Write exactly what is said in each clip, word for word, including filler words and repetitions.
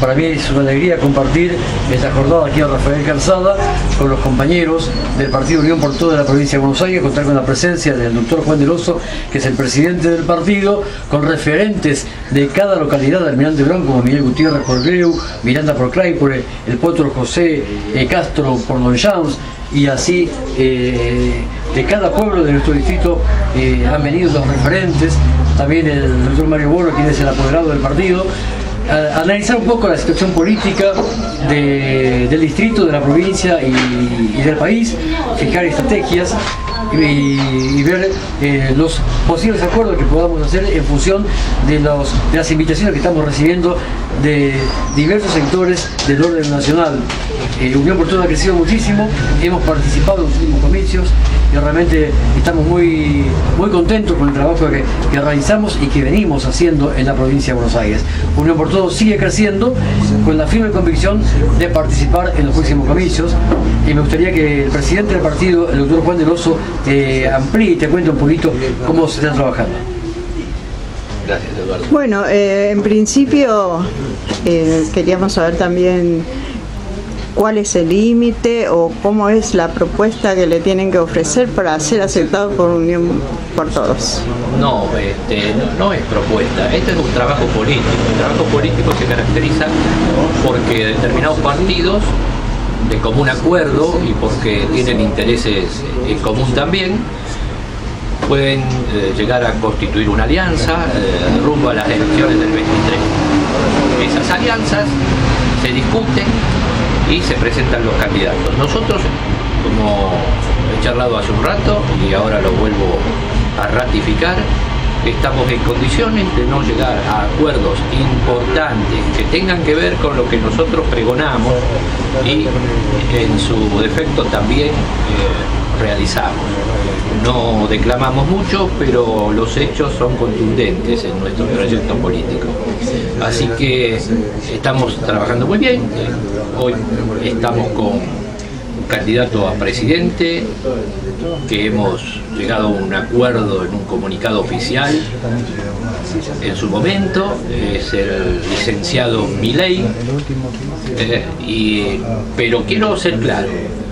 para mí es una alegría compartir esta jornada aquí a Rafael Calzada con los compañeros del Partido Unión por Todos de la provincia de Buenos Aires, contar con la presencia del doctor Juan del Oso, que es el presidente del partido, con referentes de cada localidad de Almirante Brown, como Miguel Gutiérrez por Greu, Miranda por Claypore, el Potro José eh, Castro por Don Jans, y así eh, de cada pueblo de nuestro distrito eh, han venido los referentes, también el doctor Mario Bono, quien es el apoderado del partido, a analizar un poco la situación política de, del distrito, de la provincia y, y del país, fijar estrategias y, y ver eh, los posibles acuerdos que podamos hacer en función de, los, de las invitaciones que estamos recibiendo de diversos sectores del orden nacional. Eh, Unión por Todos ha crecido muchísimo, hemos participado en los últimos comicios y realmente estamos muy, muy contentos con el trabajo que, que realizamos y que venimos haciendo en la provincia de Buenos Aires. Unión por Todos sigue creciendo con la firme convicción de participar en los próximos comicios, y me gustaría que el presidente del partido, el doctor Juan del Oso, eh, amplíe y te cuente un poquito cómo se está trabajando. Gracias, Eduardo. Bueno, eh, en principio eh, queríamos saber también cuál es el límite o cómo es la propuesta que le tienen que ofrecer para ser aceptado por Unión por Todos. No, este, no, no es propuesta, este es un trabajo político. El trabajo político se caracteriza porque determinados partidos, de común acuerdo y porque tienen intereses en común también, pueden eh, llegar a constituir una alianza eh, rumbo a las elecciones del veintitrés. Esas alianzas se discuten y se presentan los candidatos. Nosotros, como he charlado hace un rato y ahora lo vuelvo a ratificar, estamos en condiciones de no llegar a acuerdos importantes que tengan que ver con lo que nosotros pregonamos y en su defecto también eh, realizamos. No declamamos mucho, pero los hechos son contundentes en nuestro proyecto político. Así que estamos trabajando muy bien. Hoy estamos con un candidato a presidente, que hemos llegado a un acuerdo en un comunicado oficial en su momento, es el licenciado Milei, eh, y, pero quiero ser claro,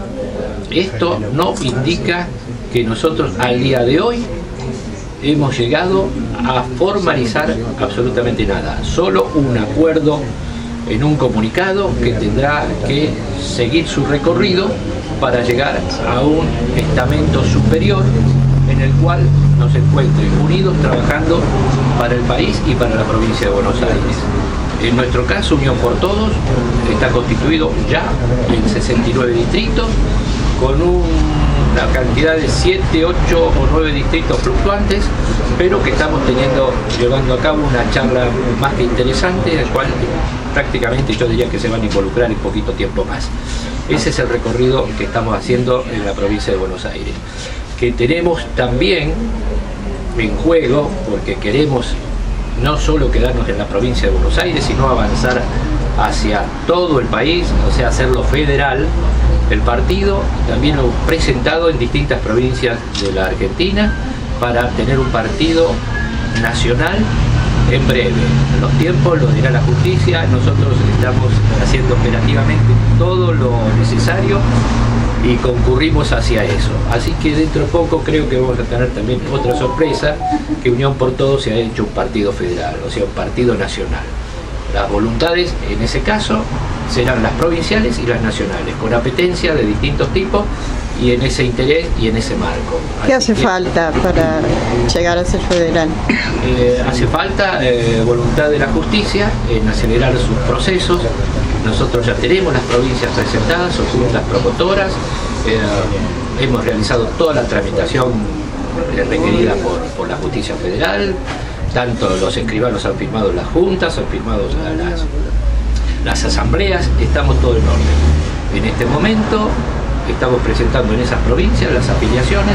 esto no indica que nosotros al día de hoy hemos llegado a formalizar absolutamente nada, solo un acuerdo en un comunicado que tendrá que seguir su recorrido para llegar a un estamento superior en el cual nos encuentren unidos trabajando para el país y para la provincia de Buenos Aires. En nuestro caso, Unión por Todos está constituido ya en sesenta y nueve distritos, con un, una cantidad de siete, ocho o nueve distritos fluctuantes, pero que estamos teniendo, llevando a cabo una charla más que interesante, en la cual prácticamente yo diría que se van a involucrar en poquito tiempo más. Ese es el recorrido que estamos haciendo en la provincia de Buenos Aires, que tenemos también en juego, porque queremos no solo quedarnos en la provincia de Buenos Aires, sino avanzar hacia todo el país, o sea, hacerlo federal. El partido también lo ha presentado en distintas provincias de la Argentina para tener un partido nacional en breve. Los tiempos lo dirá la justicia, nosotros estamos haciendo operativamente todo lo necesario y concurrimos hacia eso. Así que dentro de poco creo que vamos a tener también otra sorpresa, que Unión por Todos se ha hecho un partido federal, o sea, un partido nacional. Las voluntades en ese caso serán las provinciales y las nacionales, con apetencia de distintos tipos y en ese interés y en ese marco. ¿Qué Así hace que, falta para llegar a ser federal? Eh, hace falta eh, voluntad de la justicia en acelerar sus procesos. Nosotros ya tenemos las provincias presentadas, son juntas promotoras, eh, hemos realizado toda la tramitación eh, requerida por, por la justicia federal, tanto los escribanos han firmado las juntas, han firmado las, las asambleas, estamos todo en orden. En este momento estamos presentando en esas provincias las afiliaciones,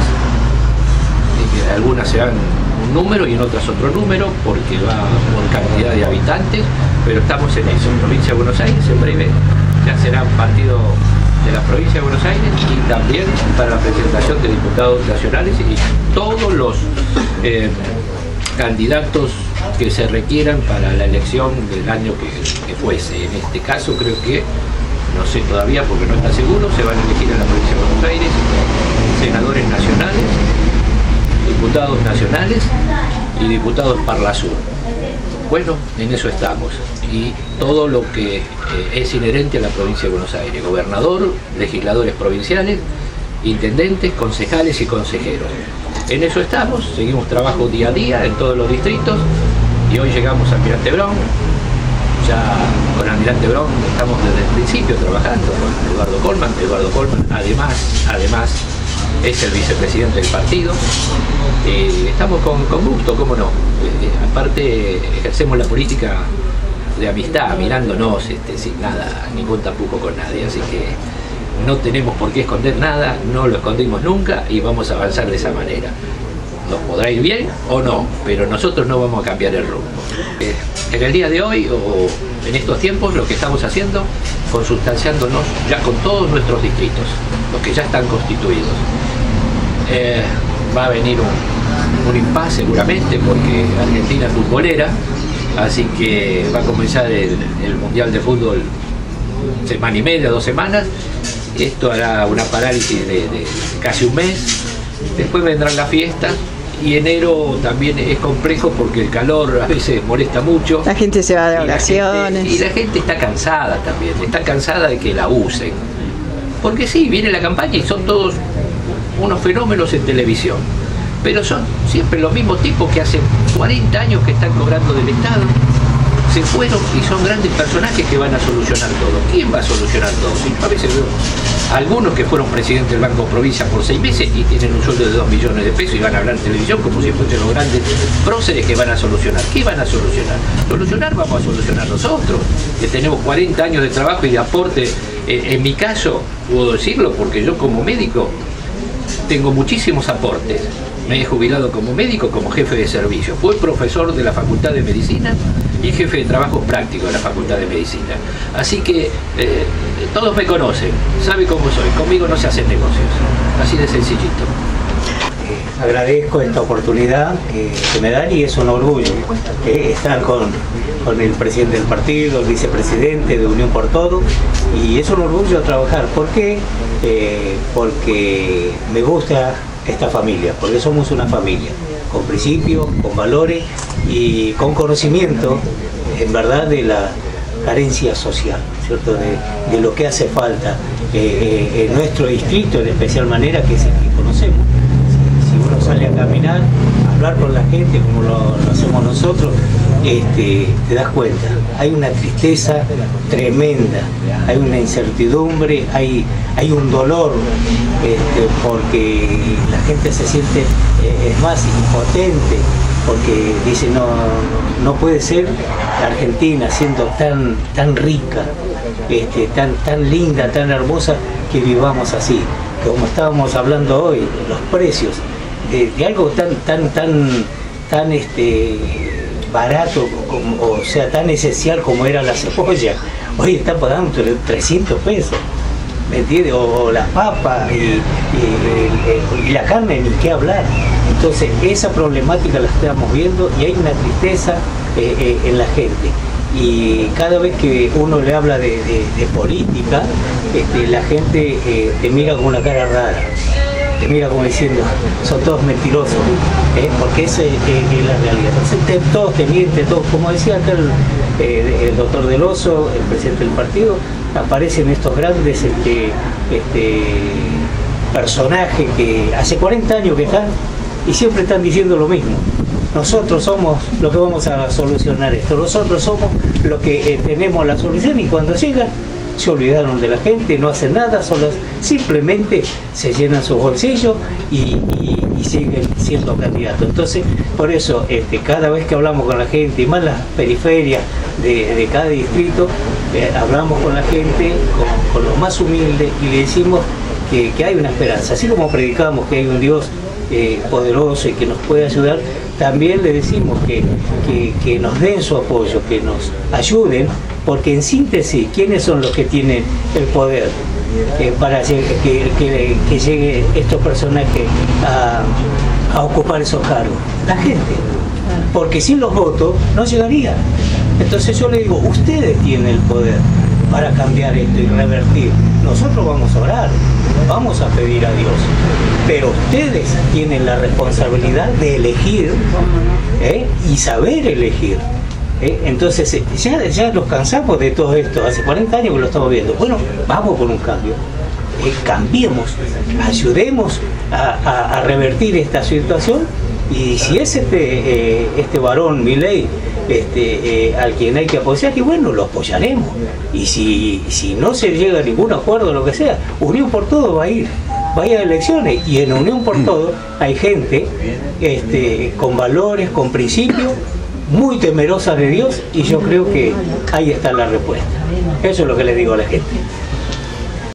eh, algunas serán un número y en otras otro número, porque va por cantidad de habitantes, pero estamos en eso. En provincia de Buenos Aires en breve ya será un partido de la provincia de Buenos Aires, y también para la presentación de diputados nacionales y todos los eh, candidatos que se requieran para la elección del año que, que fuese. En este caso creo que, no sé todavía porque no está seguro, se van a elegir en la provincia de Buenos Aires senadores nacionales, diputados nacionales y diputados Parlasur. Bueno, en eso estamos. Y todo lo que eh, es inherente a la provincia de Buenos Aires: gobernador, legisladores provinciales, intendentes, concejales y consejeros. En eso estamos, seguimos trabajo día a día en todos los distritos y hoy llegamos a Almirante Brown. Ya con Almirante Brown estamos desde el principio trabajando con Eduardo Colman. Eduardo Colman además, además es el vicepresidente del partido. Eh, estamos con, con gusto, cómo no. Eh, aparte ejercemos la política de amistad, mirándonos, este, sin nada, ningún tapujo con nadie, así que no tenemos por qué esconder nada, no lo escondimos nunca y vamos a avanzar de esa manera. Nos podrá ir bien o no, pero nosotros no vamos a cambiar el rumbo. Eh, en el día de hoy o en estos tiempos lo que estamos haciendo, consustanciándonos ya con todos nuestros distritos, los que ya están constituidos. Eh, va a venir un, un impasse seguramente porque Argentina es futbolera, así que va a comenzar el, el Mundial de Fútbol semana y media, dos semanas. Esto hará una parálisis de, de casi un mes. Después vendrán las fiestas y enero también es complejo porque el calor a veces molesta mucho. La gente se va de vacaciones. Y la gente está cansada también, está cansada de que la usen. Porque sí, viene la campaña y son todos unos fenómenos en televisión. Pero son siempre los mismos tipos que hace cuarenta años que están cobrando del Estado. Se fueron y son grandes personajes que van a solucionar todo. ¿Quién va a solucionar todo? Sí, a veces veo algunos que fueron presidentes del Banco Provincia por seis meses y tienen un sueldo de dos millones de pesos y van a hablar en televisión como si fuesen los grandes próceres que van a solucionar. ¿Qué van a solucionar? Solucionar vamos a solucionar nosotros, que tenemos cuarenta años de trabajo y de aporte. Eh, en mi caso, puedo decirlo porque yo como médico tengo muchísimos aportes. Me he jubilado como médico, como jefe de servicio. Fui profesor de la Facultad de Medicina y jefe de trabajo práctico de la Facultad de Medicina. Así que eh, todos me conocen, saben cómo soy. Conmigo no se hacen negocios. Así de sencillito. Eh, agradezco esta oportunidad que, que me dan y es un orgullo eh, estar con, con el presidente del partido, el vicepresidente de Unión por Todo, y es un orgullo trabajar. ¿Por qué? Eh, porque me gusta esta familia, porque somos una familia con principios, con valores y con conocimiento en verdad de la carencia social, ¿cierto? De, de lo que hace falta eh, eh, en nuestro distrito, en especial manera que es el que conocemos. Si, si uno sale a caminar, a hablar con la gente como lo, lo hacemos nosotros, este, te das cuenta, hay una tristeza tremenda, hay una incertidumbre, hay, hay un dolor, este, porque la gente se siente, eh, es más, impotente, porque dice, no, no puede ser Argentina siendo tan, tan rica, este, tan, tan linda, tan hermosa, que vivamos así. Como estábamos hablando hoy, los precios de, de algo tan, tan, tan, tan este, barato, como, o sea, tan esencial como era la cebolla, hoy están pagando trescientos pesos. ¿Me entiendes? O, o las papas y, y, y, y la carne, ni qué hablar. Entonces esa problemática la estamos viendo y hay una tristeza eh, eh, en la gente. Y cada vez que uno le habla de, de, de política, este, la gente eh, te mira con una cara rara, te mira como diciendo, son todos mentirosos, ¿eh? Porque esa es, es, es la realidad. Entonces te, todos te mienten, todos, como decía acá el, eh, el doctor Del Oso, el presidente del partido, aparecen estos grandes este, este, personajes que hace cuarenta años que están y siempre están diciendo lo mismo. Nosotros somos los que vamos a solucionar esto, nosotros somos los que eh, tenemos la solución, y cuando llegan se olvidaron de la gente, no hacen nada, solo simplemente se llenan sus bolsillos y, y, y siguen siendo candidatos. Entonces, por eso, este, cada vez que hablamos con la gente, y más las periferias de, de cada distrito, eh, hablamos con la gente, con, con los más humildes, y le decimos que, que hay una esperanza. Así como predicamos que hay un Dios eh, poderoso y que nos puede ayudar, también le decimos que, que, que nos den su apoyo, que nos ayuden, porque en síntesis, ¿quiénes son los que tienen el poder eh, para que, que, que lleguen estos personajes a, a ocupar esos cargos? La gente. porque sin los votos no llegaría. Entonces yo le digo, ustedes tienen el poder para cambiar esto y revertir. Nosotros vamos a orar, vamos a pedir a Dios, pero ustedes tienen la responsabilidad de elegir, ¿eh? y saber elegir. ¿eh? Entonces ya, ya nos cansamos de todo esto, hace cuarenta años que lo estamos viendo. Bueno, vamos por un cambio. Eh, cambiemos, ayudemos a, a, a revertir esta situación, y si es este, eh, este varón Milei este, eh, al quien hay que apoyar, y bueno, lo apoyaremos, y si, si no se llega a ningún acuerdo, lo que sea, Unión por Todo va a ir, va a ir a elecciones, y en Unión por Todo hay gente este, con valores, con principios, muy temerosa de Dios, y yo creo que ahí está la respuesta. Eso es lo que le digo a la gente.